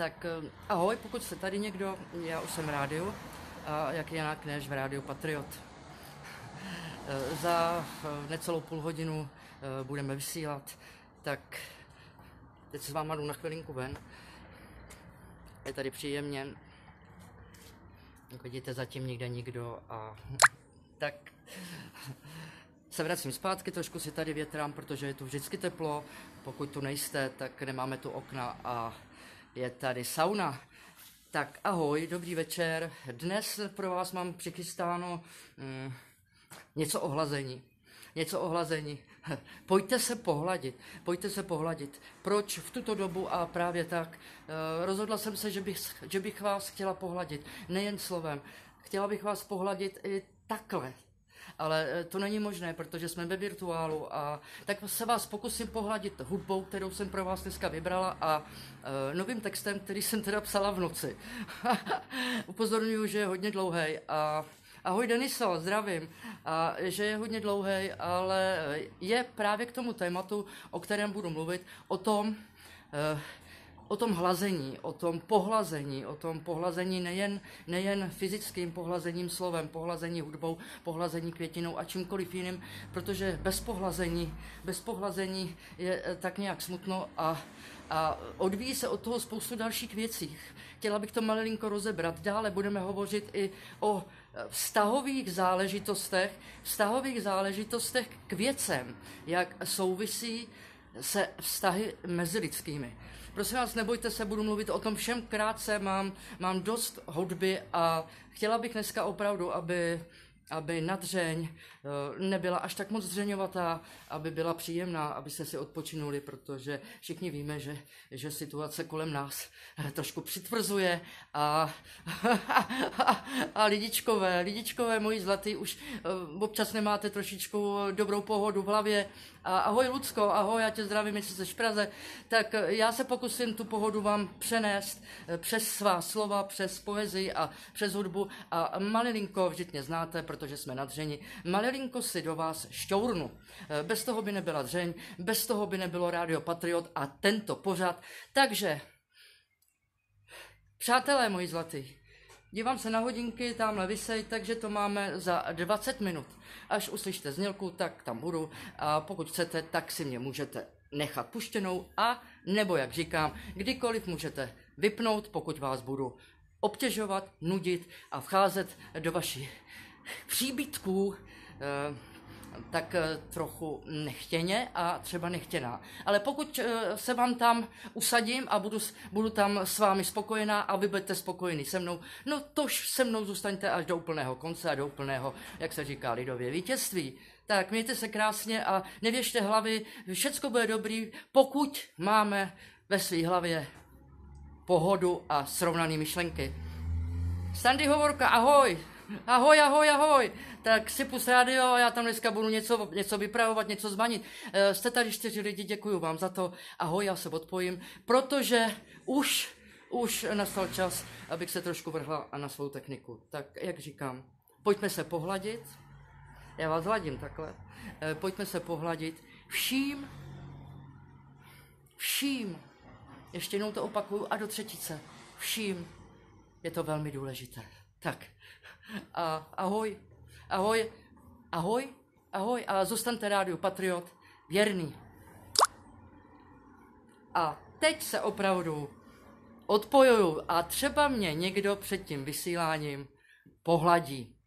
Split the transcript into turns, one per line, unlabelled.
Tak ahoj, pokud jste tady někdo, já už jsem v rádiu, a jak Jana Kněž v Rádiu Patriot. Za necelou půl hodinu budeme vysílat, tak teď se s váma jdu na chvilinku ven. Je tady příjemně, jak vidíte, zatím nikde nikdo a tak se vracím zpátky, trošku si tady větrám, protože je tu vždycky teplo, pokud tu nejste, tak nemáme tu okna a je tady sauna. Tak ahoj, dobrý večer, dnes pro vás mám přichystáno něco o hlazení. Pojďte se pohladit. Proč v tuto dobu a právě tak? Rozhodla jsem se, že bych vás chtěla pohladit, nejen slovem. Chtěla bych vás pohladit i takhle. Ale to není možné, protože jsme ve virtuálu a tak se vás pokusím pohladit hudbou, kterou jsem pro vás dneska vybrala a novým textem, který jsem teda psala v noci. Upozorňuji, že je hodně dlouhej a ahoj Deniso, zdravím, a že je hodně dlouhej, ale je právě k tomu tématu, o kterém budu mluvit, o tom hlazení, o tom pohlazení nejen fyzickým pohlazením slovem, pohlazení hudbou, pohlazení květinou a čímkoliv jiným, protože bez pohlazení je tak nějak smutno a odvíjí se od toho spoustu dalších věcí. Chtěla bych to malinko rozebrat. Dále budeme hovořit i o vztahových záležitostech k věcem, jak souvisí se vztahy mezilidskými. Prosím vás, nebojte se, budu mluvit o tom všem krátce, mám dost hudby a chtěla bych dneska opravdu, aby nadřeň nebyla až tak moc dřeňovatá, aby byla příjemná, abyste si odpočinuli, protože všichni víme, že situace kolem nás trošku přitvrzuje a lidičkové moji zlatý, už občas nemáte trošičku dobrou pohodu v hlavě. A ahoj Lucko, ahoj, já tě zdravím, jestli jsi v Praze. Tak já se pokusím tu pohodu vám přenést přes svá slova, přes poezii a přes hudbu a malinko, vždyť mě znáte, protože jsme nadřeni, malinko si do vás šťournu. Bez toho by nebyla dřeň, bez toho by nebylo Rádio Patriot a tento pořad. Takže, přátelé moji zlatý, dívám se na hodinky, tamhle visej, takže to máme za 20 minut. Až uslyšte znělku, tak tam budu a pokud chcete, tak si mě můžete nechat puštěnou a nebo, jak říkám, kdykoliv můžete vypnout, pokud vás budu obtěžovat, nudit a vcházet do vašich příbytků, tak trochu nechtěně a třeba nechtěná. Ale pokud se vám tam usadím a budu tam s vámi spokojená a vy budete spokojení se mnou, no tož se mnou zůstaňte až do úplného konce a do úplného, jak se říká lidově, vítězství. Tak mějte se krásně a nevěšte hlavy, všecko bude dobrý, pokud máme ve své hlavě pohodu a srovnané myšlenky. Standy Hovorka, ahoj! Ahoj, tak si pust rádio a já tam dneska budu něco vypravovat, něco zvanit. Jste tady 4 lidi, děkuju vám za to. Ahoj, já se odpojím, protože už nastal čas, abych se trošku vrhla na svou techniku. Tak, jak říkám, pojďme se pohladit, já vás hladím takhle, pojďme se pohladit vším, ještě jednou to opakuju a do třetice, vším, je to velmi důležité. Tak. A ahoj a zůstaňte Rádiu Patriot věrný. A teď se opravdu odpojuju a třeba mě někdo před tím vysíláním pohladí.